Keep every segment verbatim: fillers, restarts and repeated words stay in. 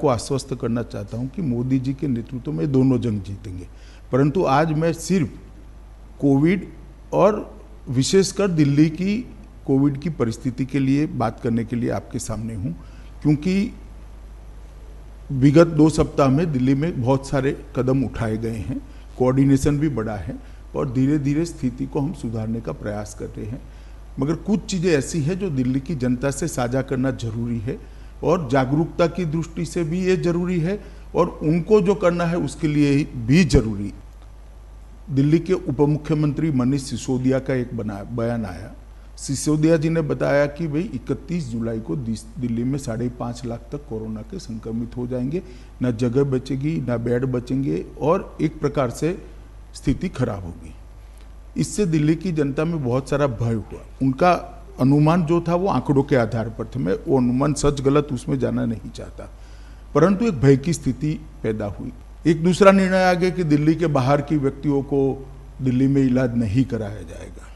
को आश्वस्त करना चाहता हूं कि मोदी जी के नेतृत्व में दोनों जंग जीतेंगे। परंतु आज मैं सिर्फ कोविड और विशेषकर दिल्ली की कोविड की परिस्थिति के लिए बात करने के लिए आपके सामने हूं, क्योंकि विगत दो सप्ताह में दिल्ली में बहुत सारे कदम उठाए गए हैं, कोऑर्डिनेशन भी बढ़ा है और धीरे धीरे स्थिति को हम सुधारने का प्रयास कर रहे हैं। मगर कुछ चीज़ें ऐसी हैं जो दिल्ली की जनता से साझा करना जरूरी है और जागरूकता की दृष्टि से भी ये जरूरी है और उनको जो करना है उसके लिए भी जरूरी। दिल्ली के उप मुख्यमंत्री मनीष सिसोदिया का एक बना बयान आया। सिसोदिया जी ने बताया कि भाई इकतीस जुलाई को दिल्ली में साढ़े पाँच लाख तक कोरोना के संक्रमित हो जाएंगे, न जगह बचेगी न बेड बचेंगे और एक प्रकार से स्थिति खराब होगी। इससे दिल्ली की जनता में बहुत सारा भय हुआ। उनका अनुमान जो था वो आंकड़ों के आधार पर थे, मैं वो अनुमान सच गलत उसमें जाना नहीं चाहता, परंतु एक भय की स्थिति पैदा हुई। एक दूसरा निर्णय आ गया कि दिल्ली के बाहर की व्यक्तियों को दिल्ली में इलाज नहीं कराया जाएगा।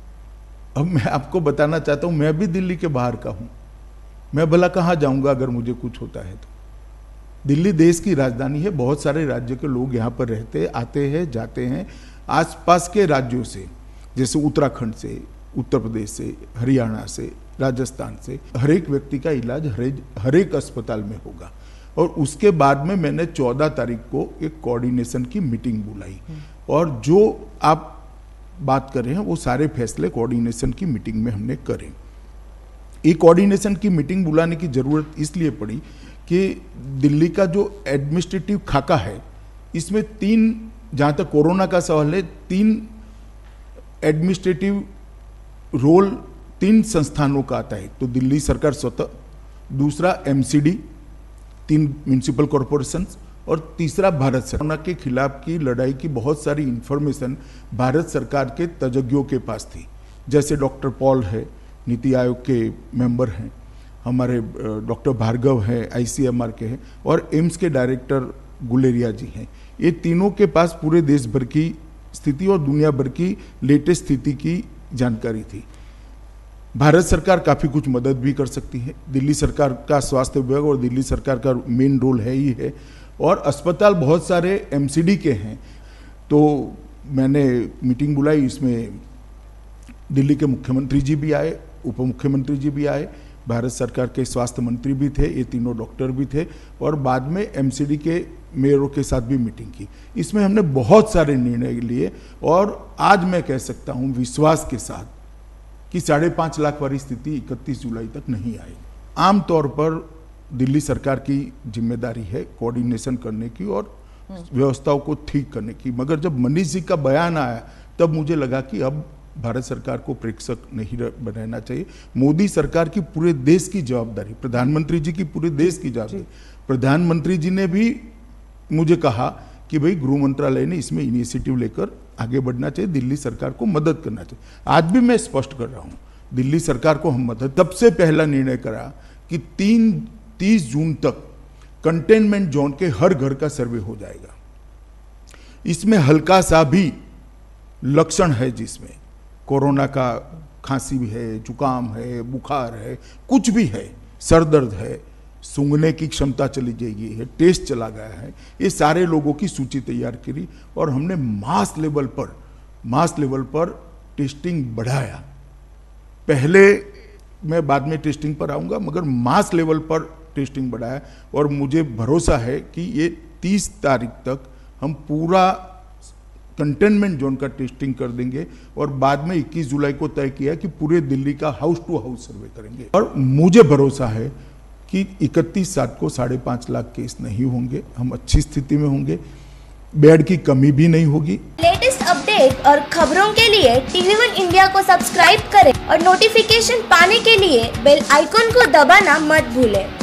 अब मैं आपको बताना चाहता हूं, मैं भी दिल्ली के बाहर का हूं, मैं भला कहाँ जाऊंगा अगर मुझे कुछ होता है तो। दिल्ली देश की राजधानी है, बहुत सारे राज्य के लोग यहाँ पर रहते आते हैं जाते हैं। आसपास के राज्यों से जैसे उत्तराखंड से, उत्तर प्रदेश से, हरियाणा से, राजस्थान से हर एक व्यक्ति का इलाज हर हर एक अस्पताल में होगा। और उसके बाद में मैंने चौदह तारीख को एक कोऑर्डिनेशन की मीटिंग बुलाई और जो आप बात कर रहे हैं वो सारे फैसले कोऑर्डिनेशन की मीटिंग में हमने करे। ये कोऑर्डिनेशन की मीटिंग बुलाने की जरूरत इसलिए पड़ी कि दिल्ली का जो एडमिनिस्ट्रेटिव खाका है इसमें तीन, जहाँ तक कोरोना का सवाल है, तीन एडमिनिस्ट्रेटिव रोल तीन संस्थानों का आता है। तो दिल्ली सरकार स्वतः, दूसरा एमसीडी, तीन म्यूनिसिपल कॉरपोरेशन और तीसरा भारत सरकार। कोरोना के खिलाफ की लड़ाई की बहुत सारी इंफॉर्मेशन भारत सरकार के तज्ञों के पास थी, जैसे डॉक्टर पॉल है, नीति आयोग के मेंबर हैं, हमारे डॉक्टर भार्गव है, आईसीएमआर के हैं और एम्स के डायरेक्टर गुलेरिया जी हैं। ये तीनों के पास पूरे देश भर की स्थिति और दुनिया भर की लेटेस्ट स्थिति की जानकारी थी। भारत सरकार काफ़ी कुछ मदद भी कर सकती है, दिल्ली सरकार का स्वास्थ्य विभाग और दिल्ली सरकार का मेन रोल है ही है, और अस्पताल बहुत सारे एमसीडी के हैं। तो मैंने मीटिंग बुलाई, इसमें दिल्ली के मुख्यमंत्री जी भी आए, उप मुख्यमंत्री जी भी आए, भारत सरकार के स्वास्थ्य मंत्री भी थे, ये तीनों डॉक्टर भी थे और बाद में एमसीडी के मेयरों के साथ भी मीटिंग की। इसमें हमने बहुत सारे निर्णय लिए और आज मैं कह सकता हूं विश्वास के साथ कि साढ़े पाँच लाख वाली स्थिति इकतीस जुलाई तक नहीं आएगी। आमतौर पर दिल्ली सरकार की जिम्मेदारी है कोऑर्डिनेशन करने की और व्यवस्थाओं को ठीक करने की, मगर जब मनीष जी का बयान आया तब मुझे लगा कि अब भारत सरकार को प्रेक्षक नहीं बनाना चाहिए। मोदी सरकार की पूरे देश की जवाबदारी, प्रधानमंत्री जी की पूरे देश की जवाबदारी। प्रधानमंत्री जी ने भी मुझे कहा कि भाई गृह मंत्रालय ने इसमें इनिशिएटिव लेकर आगे बढ़ना चाहिए, दिल्ली सरकार को मदद करना चाहिए। आज भी मैं स्पष्ट कर रहा हूं, दिल्ली सरकार को हम मदद, तब से पहला निर्णय करा कि तीन तीस जून तक कंटेनमेंट जोन के हर घर का सर्वे हो जाएगा। इसमें हल्का सा भी लक्षण है जिसमें कोरोना का खांसी भी है, जुकाम है, बुखार है, कुछ भी है, सर दर्द है, सूंघने की क्षमता चली जाएगी है, टेस्ट चला गया है, ये सारे लोगों की सूची तैयार करी और हमने मास लेवल पर मास लेवल पर टेस्टिंग बढ़ाया। पहले मैं बाद में टेस्टिंग पर आऊँगा, मगर मास लेवल पर टेस्टिंग बढ़ाया और मुझे भरोसा है कि ये तीस तारीख तक हम पूरा कंटेनमेंट जोन का टेस्टिंग कर देंगे और बाद में इक्कीस जुलाई को तय किया कि पूरे दिल्ली का हाउस टू हाउस सर्वे करेंगे। और मुझे भरोसा है कि इकतीस सात को साढ़े पाँच लाख केस नहीं होंगे, हम अच्छी स्थिति में होंगे, बेड की कमी भी नहीं होगी। लेटेस्ट अपडेट और खबरों के लिए टीवी वन इंडिया को सब्सक्राइब करें और नोटिफिकेशन पाने के लिए बेल आइकॉन को दबाना मत भूलें।